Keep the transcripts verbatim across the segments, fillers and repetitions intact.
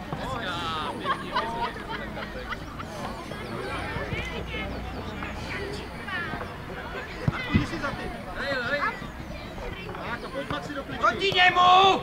Proti němu!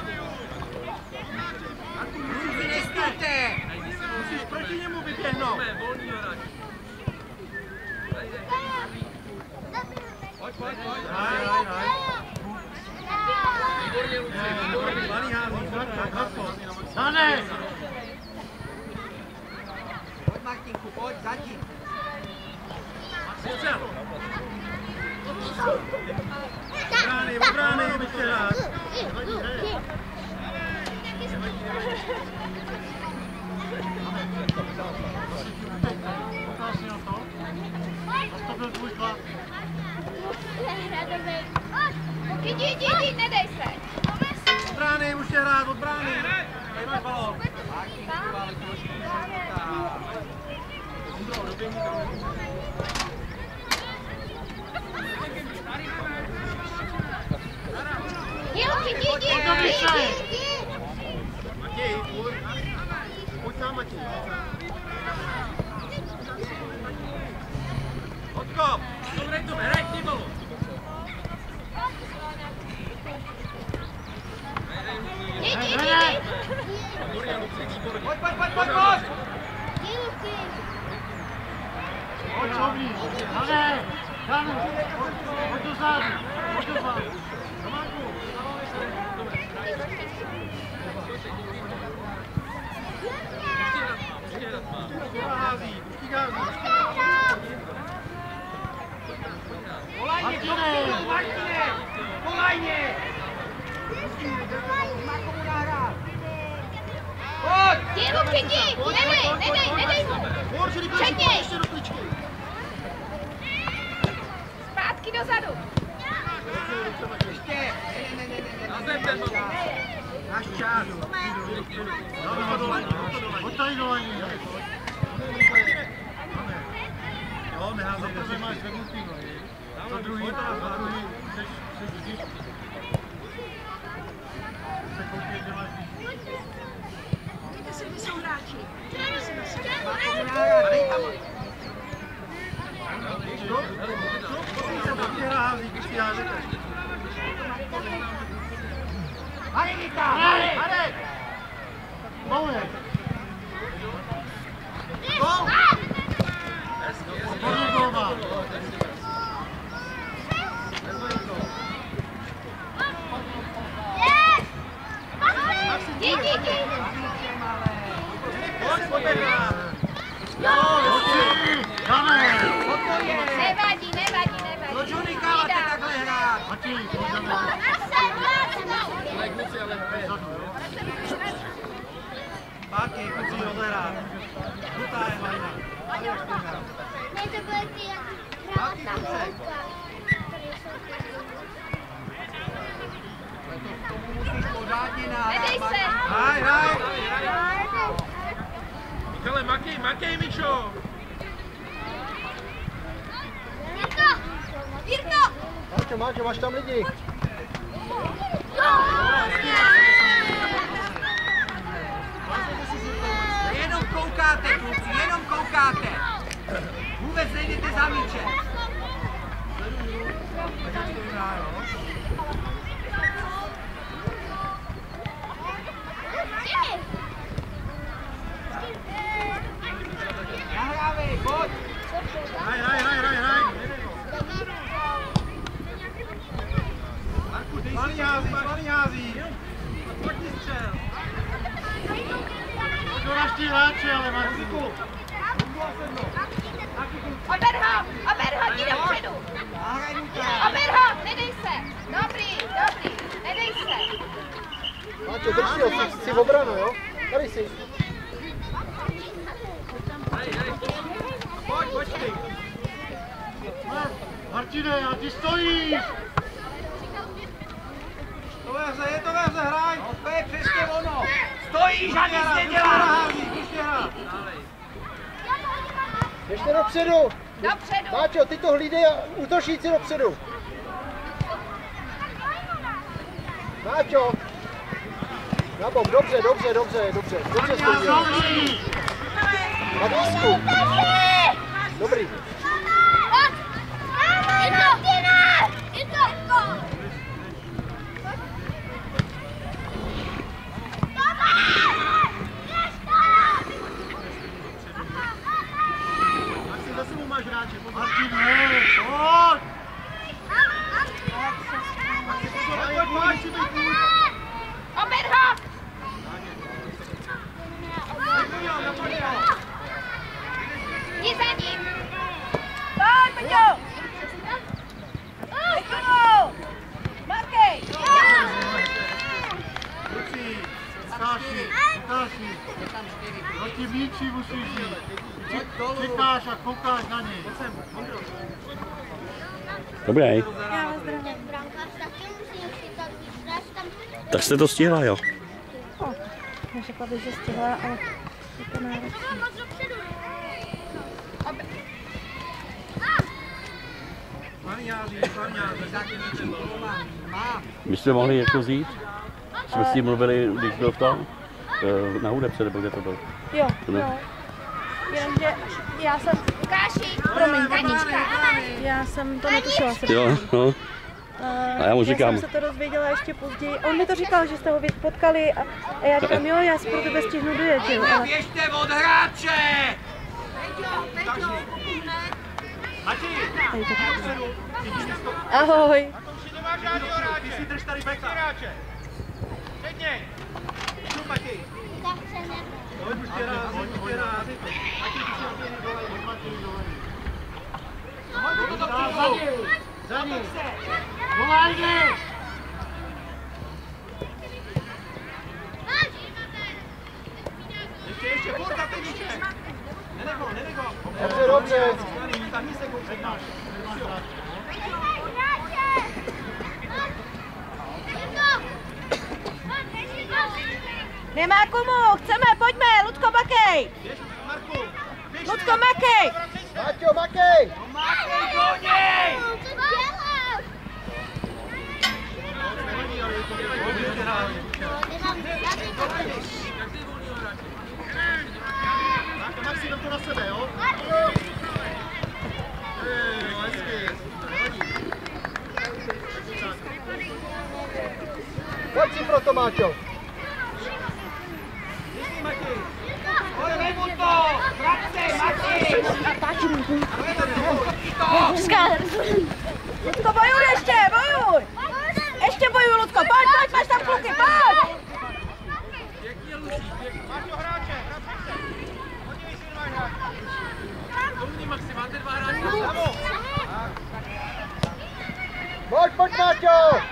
Vy nestůjte! Musíš proti němu vyběhnout! Pojď, pojď, pojď! Haj, haj, haj! Výborně, Luci, výborně! Malý hází, Dane! Pojď, Martinku, pojď, zatím! Brány, brány, byste rád. To byl tvůj chlap. Jdi, jdi, jdi, nedej se. Od brány, můžete hrát, od brány. Tady máš balón. Jdi, jdi, jdi, jdi. Matěj, půjď. Pojď sám, Matěj. Odkop. Dobrý, to hraj k ní balón. Jdi, jdi, jdi. Pojď, pojď, pojď, pojď, pojď. Jdi, Luky. Pojď, Čovlí. Dane, Dane. Pojď do zádu. Pojď do zádu. Hází, puští hází. Polajně, Martine, Martine, polajně. Má komu nahrát. Pojď. Jdi, Luky, jdi. Nedej, nedej, nedej mu. Předněj. Zpátky dozadu. Ještě. Ne, ne, ne, ne, ne. Náš čas. Pojď tady dolení. Jo, neházej, to máš vednutý nohy. To druhý, to druhý, chceš vždy. Se koukej, že máš vždy. Víte si, kde jsou hráči. Máte náhrad, tam. Stop, stop, stop, se taky hází, když ty házete. Marika, Marek! Marek! Mounek! Gol! Hodně gol má. Jdi, jdi, jdi. Pojď, pojď hrát. Jo, Dáme! nevadí, nevadí, nevadí. Do Johnnyka máte takhle hrát. Matěj, pojď dáme. Zpátky, pojď si rozehrát. Žlutá je Marina. Ne, to bude ty hrát na holka. Tomu musíš pořádně nahrát. Nedej se. Hraj, hraj. Michale, makej, makej, Mičo. Jirko, Jirko. Máčo, Máčo, máš tam lidi. Jenom koukáte, kluci, jenom koukáte. Vůbec nejdete za míčem. Nahrávej, pojď. Hraj, hraj, hraj, hraj, hraj. Marku, dej si. Malý hází, malý hází. Pojď ti střel. Pojď do naští hráče, ale Marku. Ober ho, ober ho, jdi dopředu. Ober ho, nedej se. Dobrý, dobrý, nedej se. Máčo, drž si ho, jsi v obranu, jo? Tady jsi. Pojď, pojď ty. Martine, a ty stojíš. To ve hře, je to ve hře, hraj. No, to je přesně ono. Stojíš a nic neděláš. Ještě dopředu. Dopředu. Máčo, ty to hlídej a útočníci dopředu. Máčo. Na bok, dobře, dobře, dobře, dobře, dobře stojí. Na blízku. Dobrý. Jdi za ním! Pojď, Peťo! Peťo! Markej! Kluci, ukáži, ukáži. Proti míči musíš jít. Čekáš a koukáš na něj. Dobrý. Tak jste to stihla, jo? O, neřekla bych, že stihla, ale je to náročné. My jsme mohli jako zít? Jsme s tím mluvili, když byl v tom? Na hudebce, nebo kde to byl? Jo, jo. Jenomže já jsem... Lukáši! Promiň, Anička. Já jsem to netušila. Jo, no. A já mu říkám. Já jsem se to dozvěděla ještě později. On mi to říkal, že jste ho potkali a, a já říkám, jo, já si pro tebe stihnu dojet, jo. Ale... Běžte od hráče! Ahoj. Ty si drž tady beka. Předně! Jdu, Mati! Pojď už tě rád, pojď už tě rád. Mati, ty si opět dole, pojď Mati, dole. Za ním! Za ním! Volaj, jde! Ještě, ještě, furt za ten míček! Nenego, nenego! Dobře, dobře. Tahni se kou před náš. Nemá komu, chceme, pojďme, Ludko, makej! Ludko, makej! Maťo, makej! Makej do něj! Maxi, jdem to na sebe, jo? Pojď si pro to, Máťo. Ludko, bojuj ještě, bojuj! Ještě bojuj, Ludko, pojď, pojď, máš tam kluky, pojď! Máťo, hráče, hráče! Podívej si, máš hráče! Domní, Maxi, máte dva hráče, bravo! Pojď, pojď, Máťo!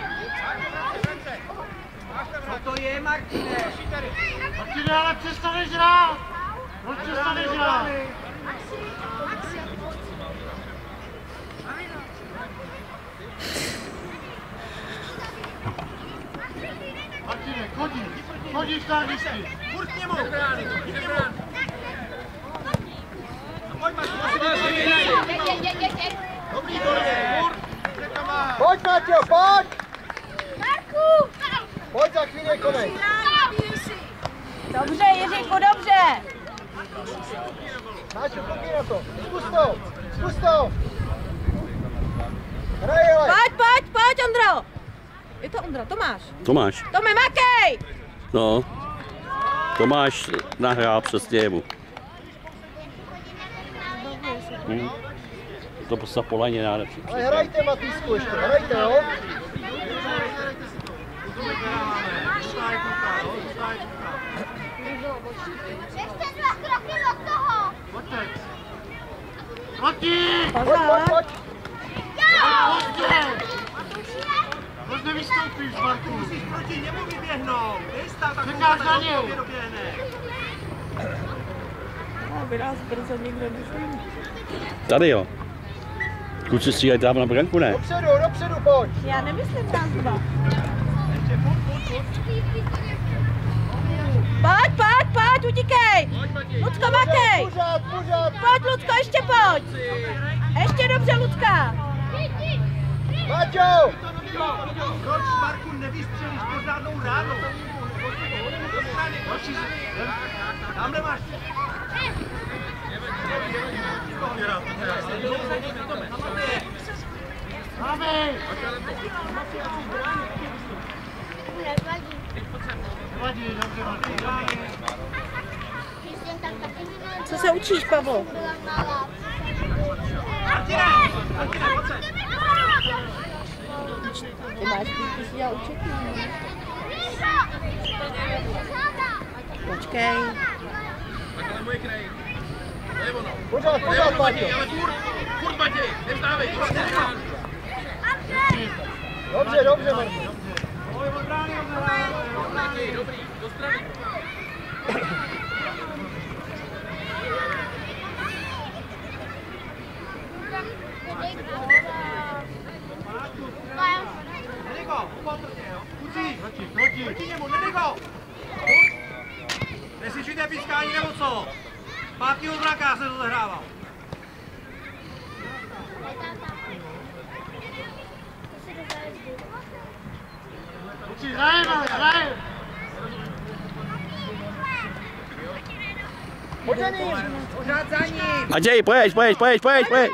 Co to je, Martine? Martine, ale přestaneš hrát! Proč přestaneš hrát? Martine, chodí! Chodíš na hřišti! Furt k němu! Jdi k němu! Pojď, Martine! Dobrý, dobrý! Furt! Pojď, Máťo, pojď! Marku! Pojď, za chvíli je konec. Dobře, Jiříku, dobře! Máťo, koukej na to. Zkus to, zkus to. Hraj, ale. Pojď, pojď, pojď, Ondro! Je to Ondra, Tomáš. Tomáš. Tome, makej! No. Tomáš nahrál přes děvu. Hm. To prostě polaně nájde. Ale hrajte, Matýsku, ještě, hrajte, jo? Ještě dva kroky od toho! Mati! Pojď, pojď, pojď. Proč nevystoupíš, Marku? Musíš proti němu vyběhnout. Čekáš na něj. Aby nás brzo někdo myslím. Tady jo. Kluci stříhají tam na branku, ne? Dopředu, dopředu, pojď. Já nemyslím nás dva. Pojď, pojď, pojď, utíkej! Lucko, makej! Pořád, pořád. Pojď, Lucko, ještě pojď! Ještě dobře, Lucka! Máťo! Proč, Marku, nevystřelíš pořádnou ránu? Tamhle máš. Máme! Co se učíš, Pavlo? Ty máš ty si dělal učetní. Počkej. Takhle můj krej. To je ono. Pořád, pořád, Páťo. Ale furt, furt Matěj, nevzdávej. Dobře, dobře, Martin. Matěj, dobrý, do strany. Nedej go, opatrně, jo. Kucí, proti, proti. Proti němu, nedej go. Neslyšíte pískání nebo co? Zpátky od vraka se to zahrával. Kucí, hrajeme, hrajeme. Pojď za ním. Pořád za ním. Matěj, pojď, pojď, pojď, pojď, pojď.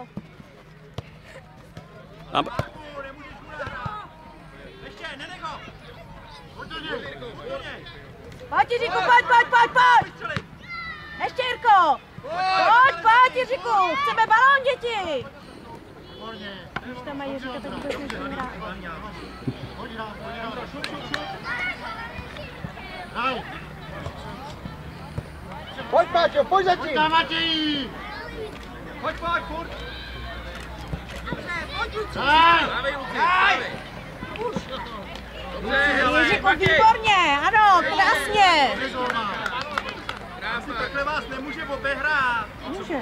A... Ještě, nedej go. Pojď do něj. Pojď, Jiříku, pojď, pojď, pojď, pojď! Ještě, Jirko! Pojď, pojď, Jiříku! Chceme balón, děti! Když tam mají Jiříka, tak vůbec nechci hrát. Pojď, Páťo, pojď za tím. Matěj! Pojď, pojď, furt! Jiříku, výborně, ano, krásně. Krásně, takhle vás nemůže obehrát. Může.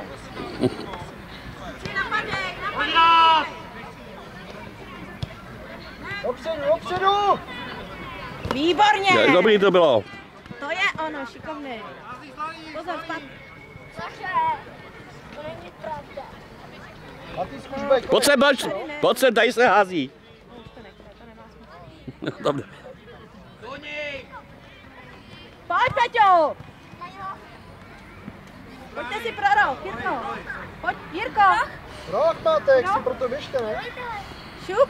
Dopředu, dopředu. Výborně. Dobrý to bylo. To je ono, šikovný. Pozor, zpátky. To není pravda. A ty zkuš bejt. Pojď sem, pojď, pojď sem, tady se hází. Dobře. Pojď, Peťo! Pojďte si pro roh, Jirko. Pojď, Jirko. Roh máte, jak si proto běžte, ne? Šup.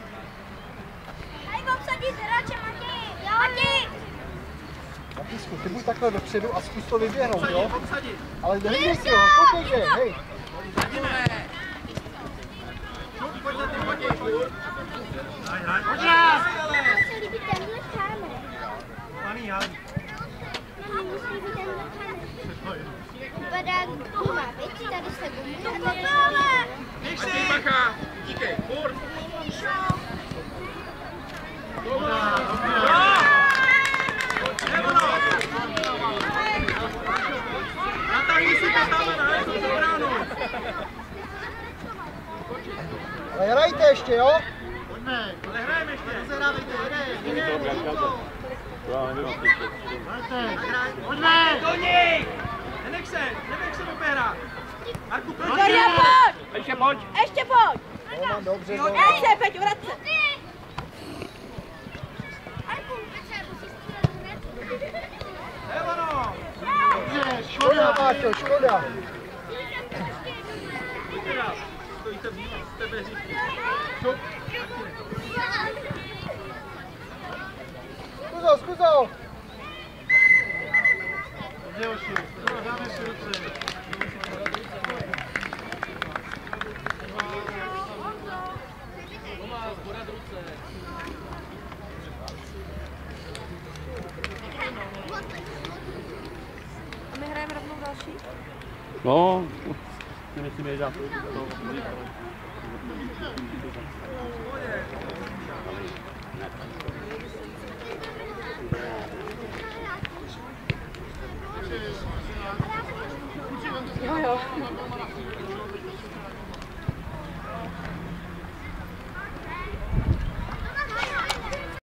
Hej, obsadit hráče, Matěj! Matěj! Matýsku, ty buď takhle dopředu a zkus to vyběhnout, jo? Ale nehlídej si ho, koukejte, hej. Mně se líbí tenhle kámen. Paní, já. Mně se líbí tenhle kámen. Vypadá jak guma, víš, tady se gumí. Běž si! Bacha, díkej, furt! Natáhni si to tam na hezkou bránu! Ale hrajte ještě, jo? Pojďme! Ale hrajeme ještě! Rozehrávejte, jedej, jedej! Pojďme! Do něj! Nenech se, nenech se obehrát! Marku, pojď! Dorian, pojď! Ještě pojď. Ještě pojď! No, mám dobře, no. Vrať se, Peťo, vrať se! Evono! Škoda, Páťo, škoda. Stojíte v tebe říct. Zkus ho, zkus ho. Dáme si ruce. A my hrajeme rovnou další? No, myslím, že dá.